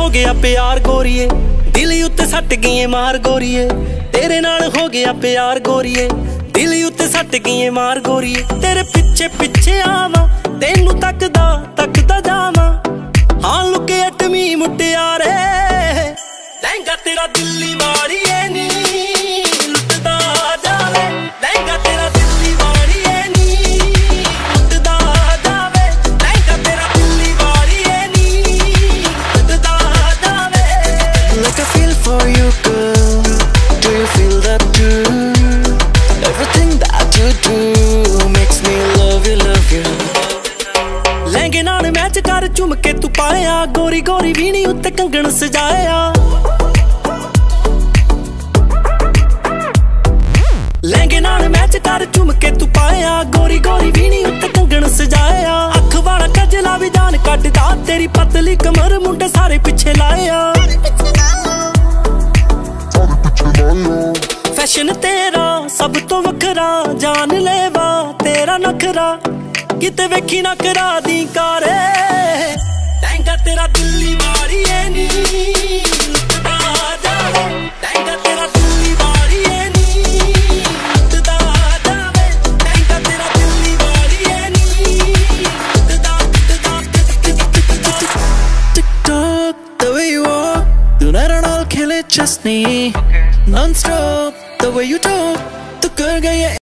हो गया प्यार गोरीए, दिल उत्ते सट गई मार गोरीए। तेरे नाल हो गया प्यार गोरीए, दिल उत्ते सट गई मार गोरीए। तेरे पिछे पिछे आवा, तेनू तकदा तकदा जावा। हाँ लुके अटमी मुटियारे, लहंगा तेरा दिल्ली वाड़िए नी लुटदा जावे। लहंगा तेरा दिल्ली वाड़िए नी लुटदा जावे। लहंगा तेरा दिल्ली वाड़िए नी लुटदा जावे। Like I feel for you girl, do you feel that too? Everything that you do makes me love you, love you। लहंगे नाल मैच कर झुम के तू पाया, गोरी गोरी वीणी उत्ते कंगन सजाया। लहंगे नाल मैच कर झुम के तू पाया, गोरी गोरी वीणी उत्ते कंगन सजाया। अख वाला कजला भी जान कटदा, तेरी पतली कमर मुंडे सारे पिछे लाया। फैशन तेरा सब तो वखरा, जान लेवा तेरा नखरा, किते वेखी ना करा दी कारे। लहंगा तेरा दिल्ली वाड़िए नी लुटदा जावे। लहंगा तेरा दिल्ली वाड़िए नी लुटदा जावे। लहंगा तेरा दिल्ली वाड़िए नी लुटदा TikTok, the way you walk, tonight and I'll kill it just me। Non-stop, the way you talk, तो कर गई